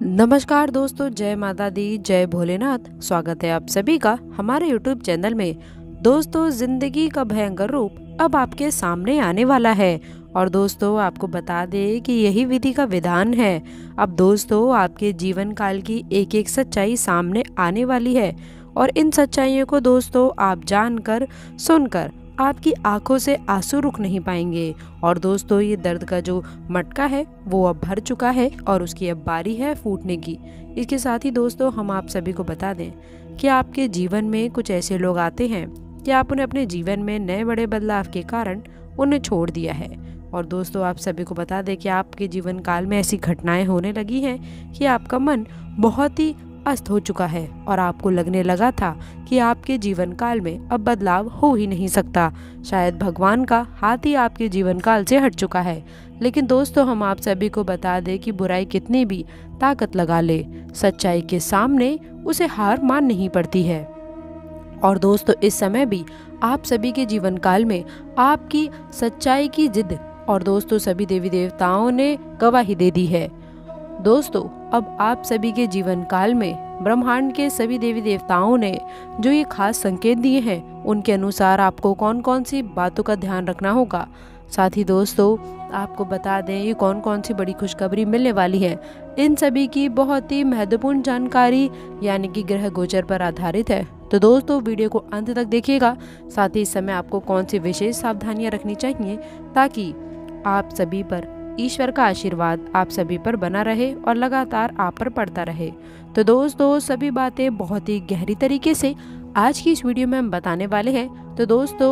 नमस्कार दोस्तों, जय माता दी, जय भोलेनाथ। स्वागत है आप सभी का हमारे YouTube चैनल में। दोस्तों, जिंदगी का भयंकर रूप अब आपके सामने आने वाला है और दोस्तों आपको बता दें कि यही विधि का विधान है। अब दोस्तों आपके जीवन काल की एक एक सच्चाई सामने आने वाली है और इन सच्चाइयों को दोस्तों आप जानकर सुनकर आपकी आंखों से आंसू रुक नहीं पाएंगे। और दोस्तों ये दर्द का जो मटका है वो अब भर चुका है और उसकी अब बारी है फूटने की। इसके साथ ही दोस्तों हम आप सभी को बता दें कि आपके जीवन में कुछ ऐसे लोग आते हैं कि आप उन्हें अपने जीवन में नए बड़े बदलाव के कारण उन्हें छोड़ दिया है। और दोस्तों आप सभी को बता दें कि आपके जीवन काल में ऐसी घटनाएं होने लगी हैं कि आपका मन बहुत ही अस्त हो चुका है और आपको लगने लगा था कि आपके जीवन काल में अब बदलाव हो ही नहीं सकता। शायद भगवान का हाथ ही आपके जीवन काल से हट चुका है। लेकिन दोस्तों हम आप सभी को बता दें कि बुराई कितनी भी ताकत लगा ले, सच्चाई के सामने उसे हार मान नहीं पड़ती है। और दोस्तों इस समय भी आप सभी के जीवन काल में आपकी सच्चाई की जिद और दोस्तों सभी देवी देवताओं ने गवाही दे दी है। दोस्तों अब आप सभी के जीवन काल में ब्रह्मांड के सभी देवी देवताओं ने जो ये खास संकेत दिए हैं उनके अनुसार आपको कौन कौन सी बातों का ध्यान रखना होगा। साथ ही दोस्तों आपको बता दें ये कौन कौन सी बड़ी खुशखबरी मिलने वाली है। इन सभी की बहुत ही महत्वपूर्ण जानकारी यानी कि ग्रह गोचर पर आधारित है। तो दोस्तों वीडियो को अंत तक देखिएगा। साथ ही इस समय आपको कौन सी विशेष सावधानियां रखनी चाहिए ताकि आप सभी पर ईश्वर का आशीर्वाद आप सभी पर बना रहे और लगातार आप पर पड़ता रहे। तो दोस्तों सभी बातें बहुत ही गहरी तरीके से आज की इस वीडियो में हम बताने वाले हैं। तो दोस्तों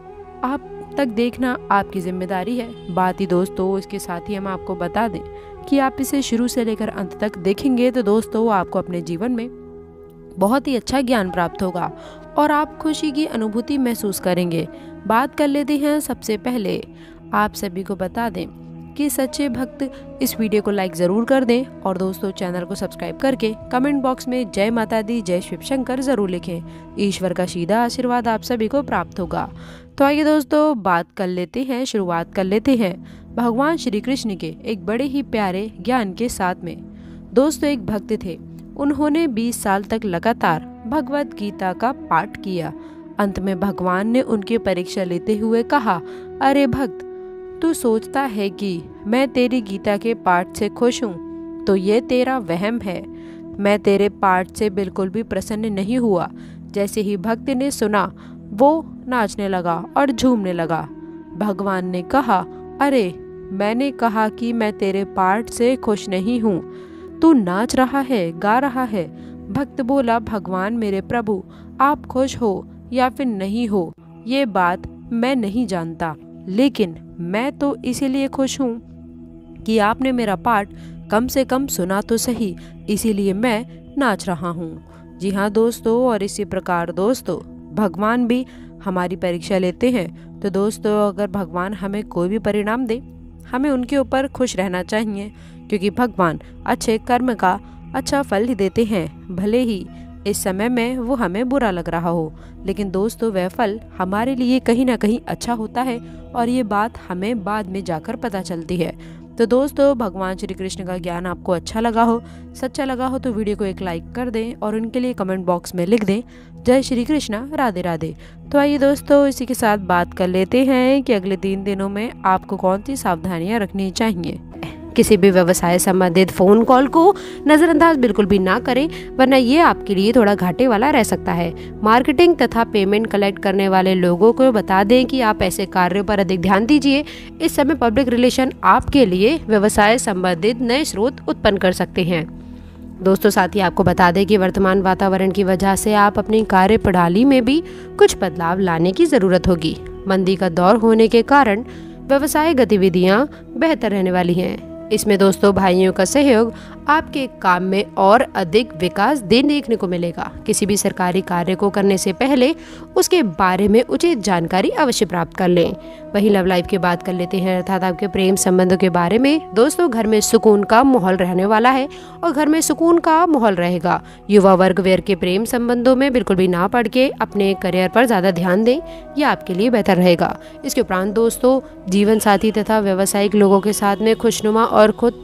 आप तक देखना आपकी जिम्मेदारी है। बात ही दोस्तों इसके साथ ही हम आपको बता दें कि आप इसे शुरू से लेकर अंत तक देखेंगे तो दोस्तों आपको अपने जीवन में बहुत ही अच्छा ज्ञान प्राप्त होगा और आप खुशी की अनुभूति महसूस करेंगे। बात कर लेते हैं सबसे पहले आप सभी को बता दें कि सच्चे भक्त इस वीडियो को लाइक जरूर कर दें और दोस्तों चैनल को सब्सक्राइब करके कमेंट बॉक्स में जय माता दी, जय शिव शंकर जरूर लिखें। ईश्वर का सीधा आशीर्वाद आप सभी को प्राप्त होगा। तो आइए दोस्तों बात कर लेते हैं, शुरुआत कर लेते हैं भगवान श्री कृष्ण के एक बड़े ही प्यारे ज्ञान के साथ में। दोस्तों एक भक्त थे, उन्होंने 20 साल तक लगातार भगवत गीता का पाठ किया। अंत में भगवान ने उनकी परीक्षा लेते हुए कहा, अरे भक्त तू सोचता है कि मैं तेरी गीता के पाठ से खुश हूँ, तो ये तेरा वहम है। मैं तेरे पाठ से बिल्कुल भी प्रसन्न नहीं हुआ। जैसे ही भक्त ने सुना वो नाचने लगा और झूमने लगा। भगवान ने कहा, अरे मैंने कहा कि मैं तेरे पाठ से खुश नहीं हूँ, तू नाच रहा है, गा रहा है। भक्त बोला, भगवान मेरे प्रभु आप खुश हो या फिर नहीं हो ये बात मैं नहीं जानता, लेकिन मैं तो इसीलिए खुश हूँ कि आपने मेरा पाठ कम से कम सुना तो सही, इसीलिए मैं नाच रहा हूँ। जी हाँ दोस्तों, और इसी प्रकार दोस्तों भगवान भी हमारी परीक्षा लेते हैं। तो दोस्तों अगर भगवान हमें कोई भी परिणाम दे हमें उनके ऊपर खुश रहना चाहिए, क्योंकि भगवान अच्छे कर्म का अच्छा फल ही देते हैं। भले ही इस समय में वो हमें बुरा लग रहा हो, लेकिन दोस्तों वह फल हमारे लिए कहीं ना कहीं अच्छा होता है और ये बात हमें बाद में जाकर पता चलती है। तो दोस्तों भगवान श्री कृष्ण का ज्ञान आपको अच्छा लगा हो, सच्चा लगा हो तो वीडियो को एक लाइक कर दें और उनके लिए कमेंट बॉक्स में लिख दें जय श्री कृष्ण, राधे राधे। तो आइए दोस्तों इसी के साथ बात कर लेते हैं कि अगले 3 दिनों में आपको कौन सी सावधानियां रखनी चाहिए। किसी भी व्यवसाय संबंधित फोन कॉल को नजरअंदाज बिल्कुल भी ना करें, वरना ये आपके लिए थोड़ा घाटे वाला रह सकता है। मार्केटिंग तथा पेमेंट कलेक्ट करने वाले लोगों को बता दें कि आप ऐसे कार्यों पर अधिक ध्यान दीजिए। इस समय पब्लिक रिलेशन आपके लिए व्यवसाय संबंधित नए स्रोत उत्पन्न कर सकते हैं। दोस्तों साथ ही आपको बता दें कि वर्तमान वातावरण की वजह से आप अपनी कार्य प्रणाली में भी कुछ बदलाव लाने की जरूरत होगी। मंदी का दौर होने के कारण व्यवसाय गतिविधियां बेहतर रहने वाली हैं। इसमें दोस्तों भाइयों का सहयोग आपके काम में और अधिक विकास देखने को मिलेगा। किसी भी सरकारी कार्य को करने से पहले उसके बारे में उचित जानकारी अवश्य प्राप्त कर लें। वहीं लव लाइफ की बात कर लेते हैं, अर्थात आपके प्रेम संबंधों के बारे में। दोस्तों घर में सुकून का माहौल रहने वाला है और घर में सुकून का माहौल रहेगा। युवा वर्ग वेयर के प्रेम संबंधों में बिल्कुल भी ना पड़ के अपने करियर पर ज्यादा ध्यान दें, यह आपके लिए बेहतर रहेगा। इसके उपरांत दोस्तों जीवन साथी तथा व्यवसायिक लोगों के साथ में खुशनुमा और खुद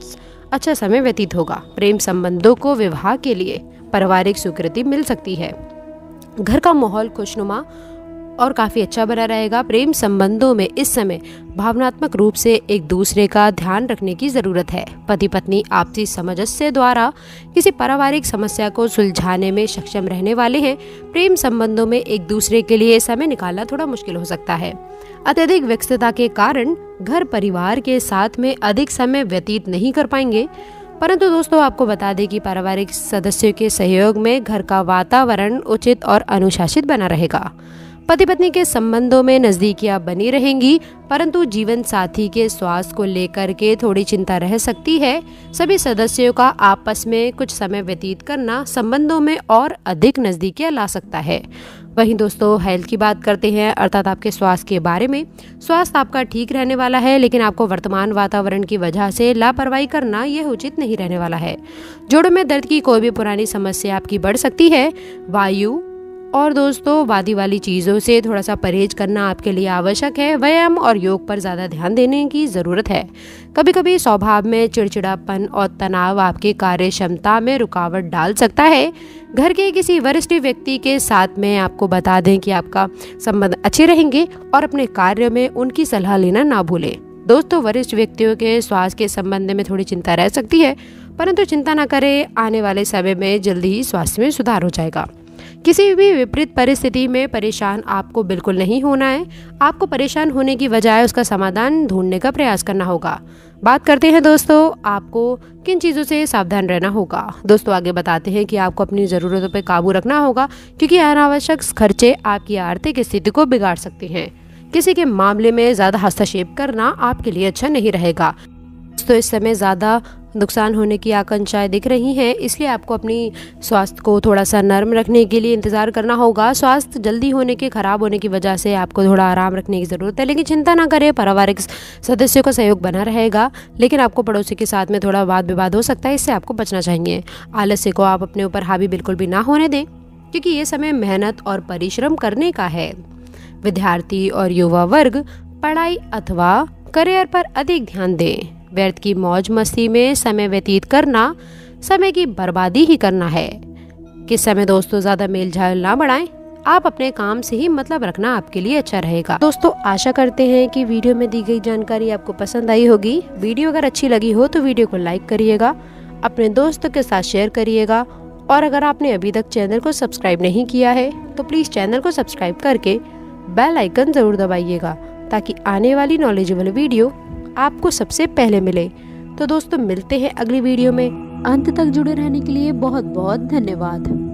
अच्छा समय व्यतीत होगा। प्रेम संबंधों को विवाह के लिए पारिवारिक स्वीकृति मिल सकती है। घर का माहौल खुशनुमा और काफ़ी अच्छा बना रहेगा। प्रेम संबंधों में इस समय भावनात्मक रूप से एक दूसरे का ध्यान रखने की ज़रूरत है। पति पत्नी आपसी समझ से द्वारा किसी पारिवारिक समस्या को सुलझाने में सक्षम रहने वाले हैं। प्रेम संबंधों में एक दूसरे के लिए समय निकालना थोड़ा मुश्किल हो सकता है। अत्यधिक व्यस्तता के कारण घर परिवार के साथ में अधिक समय व्यतीत नहीं कर पाएंगे। परंतु दोस्तों, आपको बता दें कि पारिवारिक सदस्यों के सहयोग में घर का वातावरण उचित और अनुशासित बना रहेगा। पति पत्नी के संबंधों में नजदीकियां बनी रहेंगी, परंतु जीवन साथी के स्वास्थ्य को लेकर के थोड़ी चिंता रह सकती है। सभी सदस्यों का आपस में कुछ समय व्यतीत करना संबंधों में और अधिक नजदीकियां ला सकता है। वहीं दोस्तों, हेल्थ की बात करते हैं, अर्थात आपके स्वास्थ्य के बारे में। स्वास्थ्य आपका ठीक रहने वाला है, लेकिन आपको वर्तमान वातावरण की वजह से लापरवाही करना यह उचित नहीं रहने वाला है। जोड़ों में दर्द की कोई भी पुरानी समस्या आपकी बढ़ सकती है। वायु और दोस्तों वादी वाली चीज़ों से थोड़ा सा परहेज करना आपके लिए आवश्यक है। व्यायाम और योग पर ज़्यादा ध्यान देने की ज़रूरत है। कभी कभी स्वभाव में चिड़चिड़ापन और तनाव आपकी कार्य क्षमता में रुकावट डाल सकता है। घर के किसी वरिष्ठ व्यक्ति के साथ में आपको बता दें कि आपका संबंध अच्छे रहेंगे और अपने कार्य में उनकी सलाह लेना ना भूलें। दोस्तों, वरिष्ठ व्यक्तियों के स्वास्थ्य के संबंध में थोड़ी चिंता रह सकती है, परंतु चिंता न करें, आने वाले समय में जल्दी ही स्वास्थ्य में सुधार हो जाएगा। किसी भी विपरीत परिस्थिति में परेशान आपको बिल्कुल नहीं होना है। आपको परेशान होने की बजाय उसका समाधान ढूंढने का प्रयास करना होगा। बात करते हैं दोस्तों, आपको किन चीज़ों से सावधान रहना होगा। दोस्तों, आगे बताते हैं कि आपको अपनी ज़रूरतों पर काबू रखना होगा, क्योंकि अनावश्यक खर्चे आपकी आर्थिक स्थिति को बिगाड़ सकते हैं। किसी के मामले में ज़्यादा हस्तक्षेप करना आपके लिए अच्छा नहीं रहेगा। तो इस समय ज़्यादा नुकसान होने की आशंकाएं दिख रही हैं, इसलिए आपको अपनी स्वास्थ्य को थोड़ा सा नर्म रखने के लिए इंतज़ार करना होगा। स्वास्थ्य जल्दी होने के खराब होने की वजह से आपको थोड़ा आराम रखने की ज़रूरत है, लेकिन चिंता ना करें, पारिवारिक सदस्यों का सहयोग बना रहेगा। लेकिन आपको पड़ोसी के साथ में थोड़ा वाद विवाद हो सकता है, इससे आपको बचना चाहिए। आलस्य को आप अपने ऊपर हावी बिल्कुल भी ना होने दें, क्योंकि ये समय मेहनत और परिश्रम करने का है। विद्यार्थी और युवा वर्ग पढ़ाई अथवा करियर पर अधिक ध्यान दें। व्यर्थ की मौज मस्ती में समय व्यतीत करना समय की बर्बादी ही करना है। किस समय दोस्तों ज़्यादा मेल झाल ना बढ़ाएं। आप अपने काम से ही मतलब रखना आपके लिए अच्छा रहेगा। दोस्तों, आशा करते हैं कि वीडियो में दी गई जानकारी आपको पसंद आई होगी। वीडियो अगर अच्छी लगी हो तो वीडियो को लाइक करिएगा, अपने दोस्तों के साथ शेयर करिएगा, और अगर आपने अभी तक चैनल को सब्सक्राइब नहीं किया है तो प्लीज़ चैनल को सब्सक्राइब करके बेल आइकन ज़रूर दबाइएगा, ताकि आने वाली नॉलेजेबल वीडियो आपको सबसे पहले मिले। तो दोस्तों, मिलते हैं अगली वीडियो में। अंत तक जुड़े रहने के लिए बहुत बहुत धन्यवाद।